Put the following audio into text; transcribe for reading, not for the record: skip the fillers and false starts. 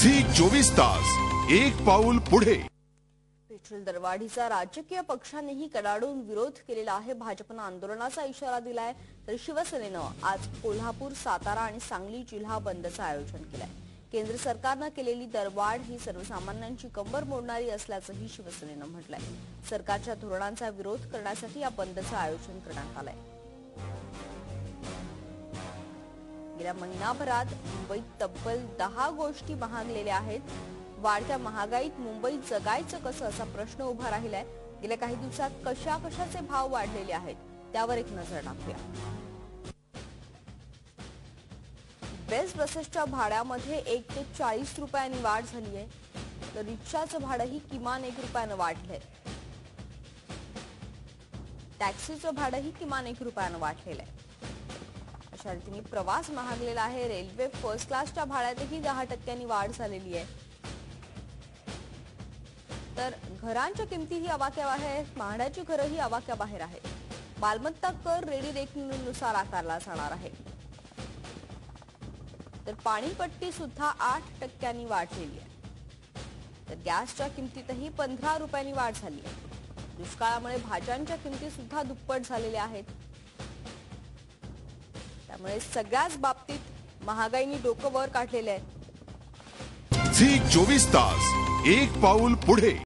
Zee 24 तास एक पाऊल पुढे। पेट्रोल दरवाढीचा राजकीय पक्षांनीही कडाडून विरोध केलेला आहे। भाजपनं आंदोलनाचा इशारा दिलाय, तर शिवसेनेनं आज कोल्हापूर, सातारा आणि सांगली जिल्हा बंदचं आयोजन केलंय। केंद्र सरकारनं केलेली दरवाढ ही सर्वसामान्यांची कंबर मोडणारी असल्याचंही शिवसेनेनं म्हटलंय। सरकारच्या धोरणांचा विरोध करण्यासाठी या बंदचं आयोजन करण्यात आलंय। गेल्या महिनाभरात मुंबईत तब्बल 10 गोष्टी महागलेल्या आहेत। वाढत्या महागाईत मुंबईत जगायचं कसं असा प्रश्न उभा राहिलाय। गेल्या काही दिवसात कशाचे भाव वाढलेले आहेत त्यावर एक नजर टाकूया। बेस्ट बसेसच्या भाड्यामध्ये 1 ते 40 रुपयांनी वाढ झाली आहे, तर रिक्षाचं भाडंही किमान 1 रुपयानं वाढलंय। टॅक्सीचं भाडंही किमान 1 रुपयानं वाढलेलं आहे। अशा रीतीने प्रवास महागलेला आहे। रेल्वे फर्स्ट क्लासच्या भाड्यातही 10% वाढ झालेली आहे। तर घरांच्या किमतीही अवाक्याबाहेर आहेत, भाड्याची घरंही अवाक्याबाहेर आहेत। मालमत्ता कर रेडी रेकनिंगनुसार आकारला जाणार आहे। तर पाणीपट्टी सुद्धा 8% वाढलेली आहे। तर गॅसच्या किमतीतही 15 रुपयांनी वाढ झाली आहे। दुष्काळामुळे भाज्यांच्या किमती सुद्धा दुप्पट झालेल्या आहेत। त्यामुळे सगळ्याच बाबतीत महागाईने डोकं वर काढलेले आहे। झी 24 तास एक पाऊल पुढे।